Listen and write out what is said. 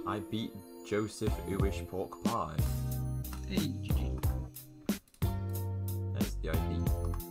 I beat Joseph Ooish Pork Pie. Hey, GG. There's the ID.